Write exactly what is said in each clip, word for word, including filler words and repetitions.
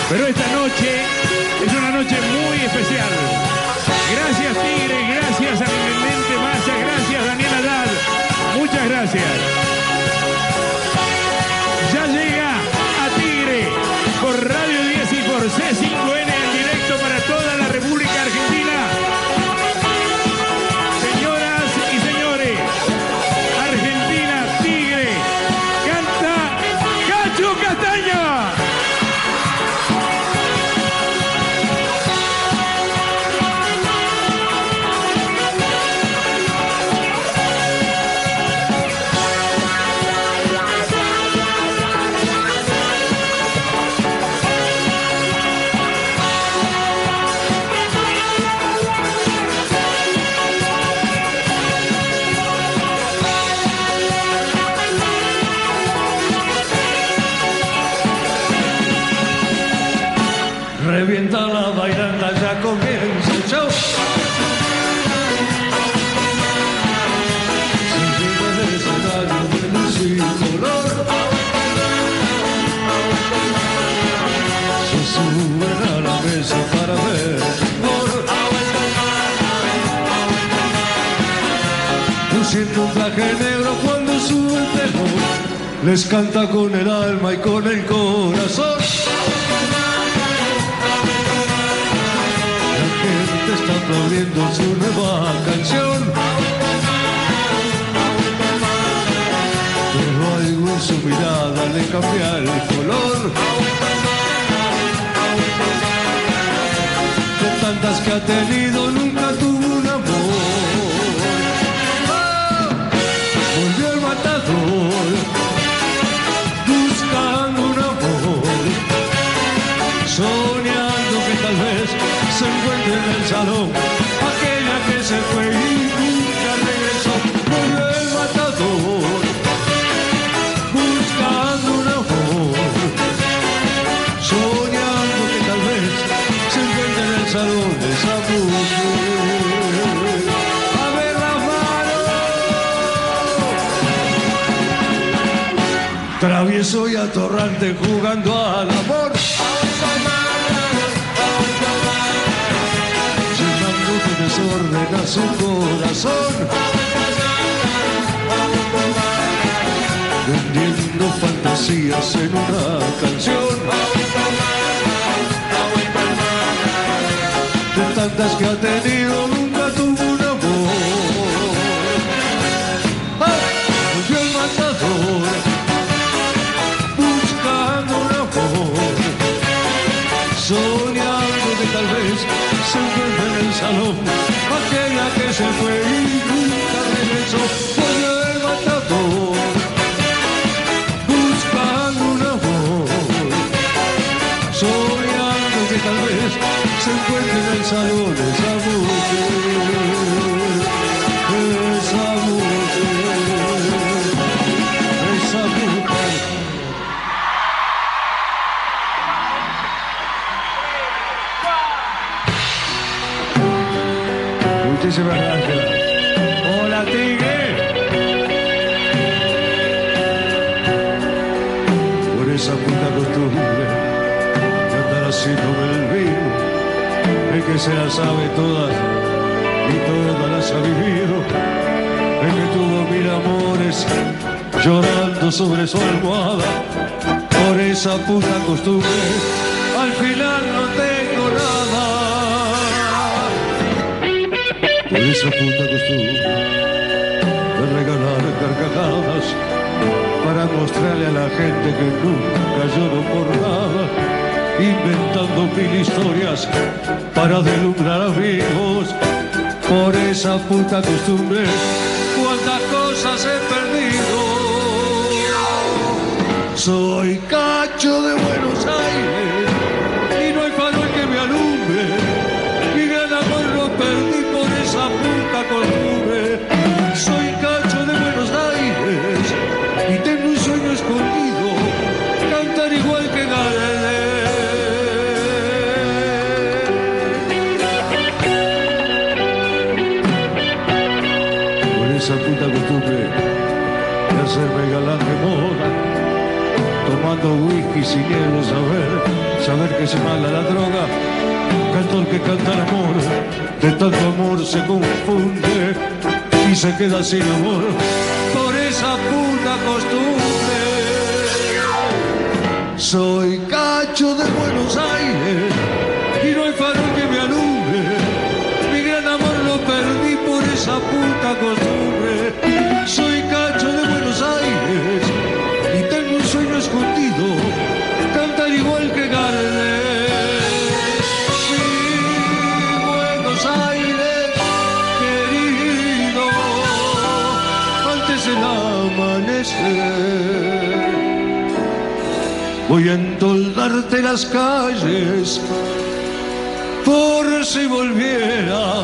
Pero esta noche es una noche muy especial. Gracias, Tigre, gracias a mi intendente Massa, gracias, Daniel Haddad. Muchas gracias. Ya llega a Tigre por Radio diez y por C cinco N en directo para toda la República Argentina. Señoras y señores, Argentina, Tigre, canta Cacho Castaña. Revienta la bailanta, ya comienza el show. Se lleva el escenario de luz y color. Se suben a la mesa para ver humor. Luciendo un traje negro cuando sube el telón, les canta con el alma y con el corazón. Está aplaudiendo su nueva canción, pero algo en su mirada le cambia el color. De tantas que ha tenido nunca tuvo un amor. ¡Ah! Volvió el matador buscando un amor, soñando que tal vez se encuentre en el salón aquella que se fue y nunca regresó. Volvió el matador buscando un amor, soñando que tal vez se encuentre en el salón de esa mujer. A ver la mano, travieso y atorrante jugando al amor. Desordena su corazón, vendiendo fantasías en una canción. De tantas que ha tenido nunca tuvo un amor. ¡Ah! Volvió el matador buscando un amor, soñando que tal vez se encuentre en el salón aquella que se fue y nunca regresó. Volvió el matador buscando un amor, soñando que tal vez se encuentre en el salón esa mujer, esa mujer, esa mujer. Muchísimas gracias. Hola, Tigre. Por esa puta costumbre de andar haciéndome el vino, el que se las sabe todas y todas las ha vivido, el que tuvo mil amores llorando sobre su almohada. Por esa puta costumbre al final no tengo nada. Por esa puta costumbre de regalar carcajadas para mostrarle a la gente que nunca lloro por nada, inventando mil historias para deslumbrar amigos. Por esa puta costumbre, cuántas cosas he perdido. Soy Cacho de Buenos Aires y no hay farol que me alumbre. Mi gran amor lo perdí por esa puta costumbre. Soy Cacho de Buenos Aires y tengo un sueño escondido, cantar igual que Gardel. Por esa puta costumbre de hacerme galán de moda, tomando whisky sin quiero saber saber que se mala la droga, cantor que canta el amor, de tanto amor se confunde y se queda sin amor por esa puta costumbre. Soy cacho de Buenos Aires y no hay farol que me alumbre, mi gran amor lo perdí por esa puta costumbre. Soy cacho de Buenos Aires y tengo un sueño escondido, cantar igual que Gardel. Sí, Buenos Aires, querido, antes del amanecer voy a entoldarte las calles por si volviera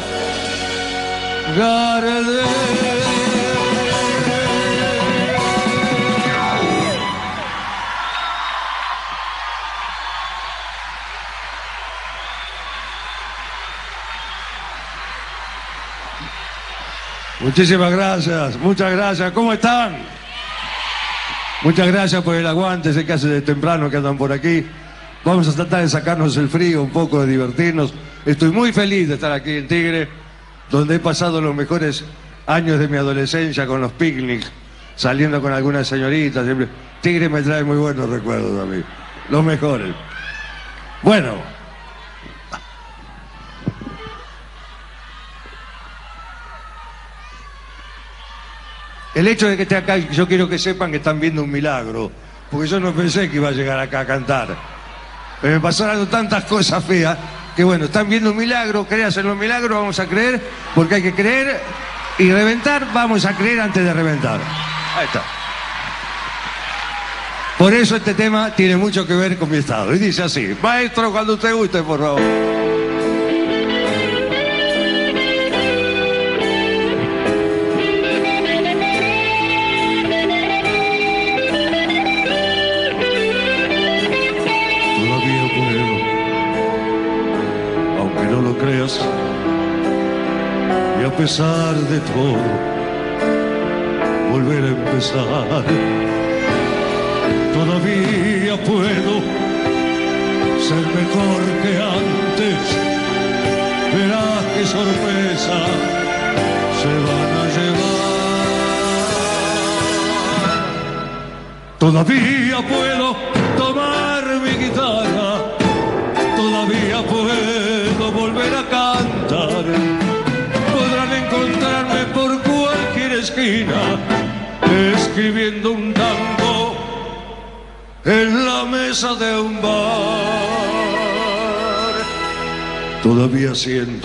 Gardel. Muchísimas gracias, muchas gracias. ¿Cómo están? Muchas gracias por el aguante, sé que hace de temprano que andan por aquí. Vamos a tratar de sacarnos el frío, un poco de divertirnos. Estoy muy feliz de estar aquí en Tigre, donde he pasado los mejores años de mi adolescencia con los picnics, saliendo con algunas señoritas. Siempre. Tigre me trae muy buenos recuerdos a mí, los mejores. Bueno. El hecho de que esté acá, yo quiero que sepan que están viendo un milagro, porque yo no pensé que iba a llegar acá a cantar. Pero me pasaron tantas cosas feas, que bueno, están viendo un milagro, créanse en los milagros, vamos a creer, porque hay que creer y reventar, vamos a creer antes de reventar. Ahí está. Por eso este tema tiene mucho que ver con mi estado. Y dice así, maestro, cuando usted guste, por favor. Creas, y a pesar de todo volver a empezar. Todavía puedo ser mejor que antes, verás qué sorpresa se van a llevar. Todavía puedo tomar mi guitarra, todavía puedo volver a cantar. Podrán encontrarme por cualquier esquina escribiendo un tango en la mesa de un bar. Todavía siento,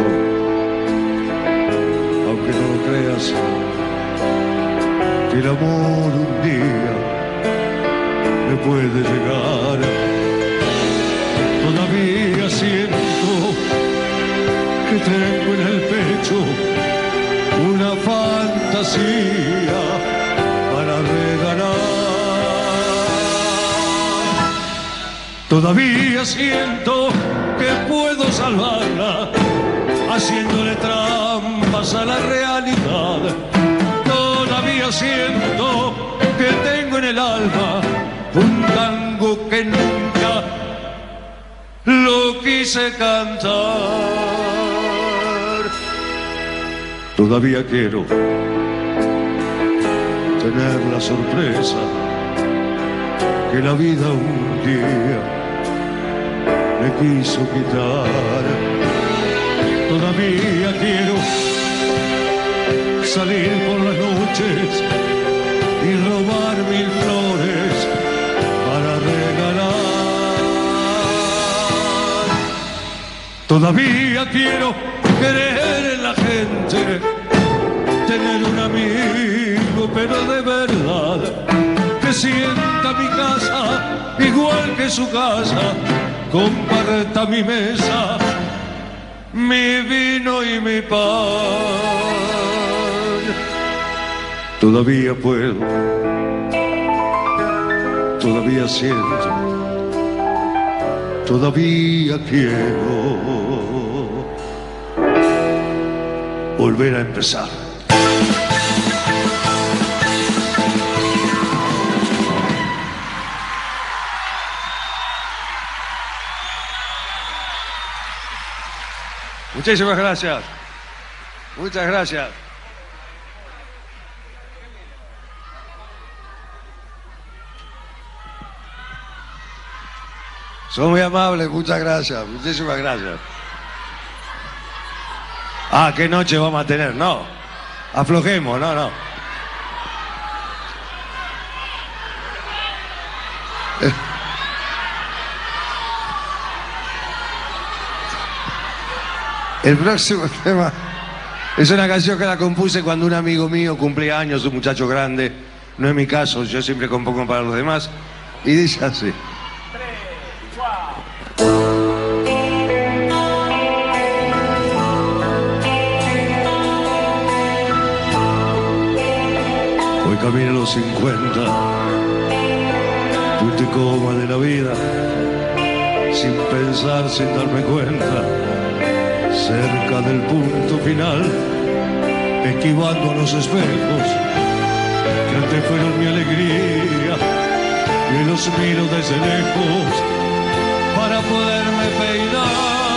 aunque no lo creas, que el amor un día me puede llegar. Todavía siento que tengo en el pecho una fantasía para regalar. Todavía siento que puedo salvarla haciéndole trampas a la realidad. Todavía siento que tengo en el alma un tango que nunca lo quise cantar. Todavía quiero tener la sorpresa que la vida un día me quiso quitar. Todavía quiero salir por las noches y robar mil flores para regalar. Todavía quiero creer en la gente, tener un amigo pero de verdad, que sienta mi casa igual que su casa, comparta mi mesa, mi vino y mi pan. Todavía puedo, todavía siento, todavía quiero volver a empezar. Muchísimas gracias. Muchas gracias. Son muy amables, muchas gracias. Muchísimas gracias. Ah, qué noche vamos a tener. No, aflojemos, no, no. El próximo tema es una canción que la compuse cuando un amigo mío cumplía años, un muchacho grande. No es mi caso, yo siempre compongo para los demás. Y dice así. Hoy camino los cincuenta, punto y coma de la vida, sin pensar, sin darme cuenta, cerca del punto final, esquivando a los espejos que antes fueron mi alegría, y los miro desde lejos para poderme peinar.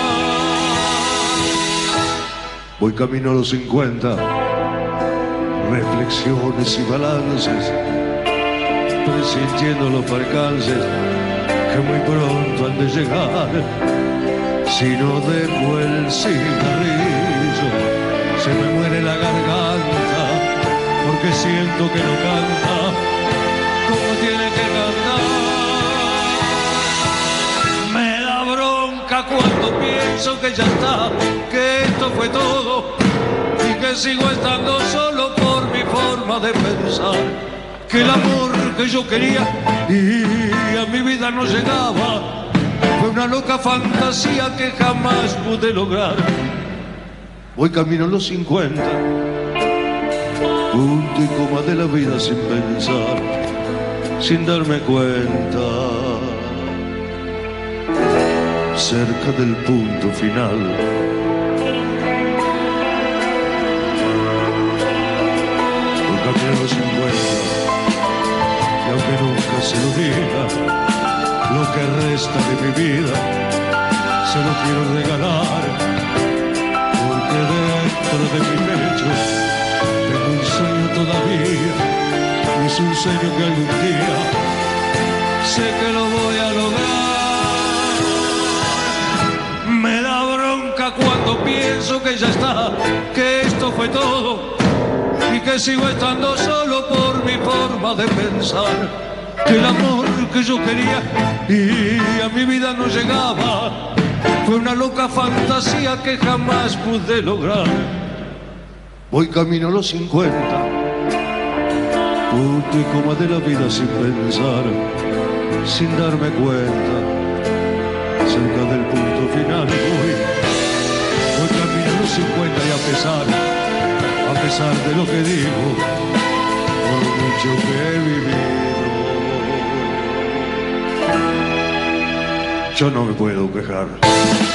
Voy camino a los cincuenta, reflexiones y balances, presintiendo los percances que muy pronto han de llegar. Si no dejo el cigarrillo, se me muere la garganta, porque siento que no canta como tiene que cantar. Me da bronca cuando pienso que ya está, que esto fue todo y que sigo estando solo por mi forma de pensar, que el amor que yo quería y a mi vida no llegaba fue una loca fantasía que jamás pude lograr. Voy camino a los cincuenta, punto y coma de la vida sin pensar, sin darme cuenta, cerca del punto final. A los cincuenta, y aunque nunca se lo diga, lo que resta de mi vida se lo quiero regalar, porque dentro de mi pecho tengo un sueño todavía, y es un sueño que algún día sé que lo voy a lograr. Me da bronca cuando pienso que ya está, que esto fue todo y que sigo estando solo por mi forma de pensar, que el amor que yo quería y a mi vida no llegaba fue una loca fantasía que jamás pude lograr. Voy camino a los cincuenta, punto y coma de la vida sin pensar, sin darme cuenta, cerca del punto final. Voy, voy camino a los cincuenta y a pesar a pesar de lo que digo, por mucho que he vivido, yo no me puedo quejar.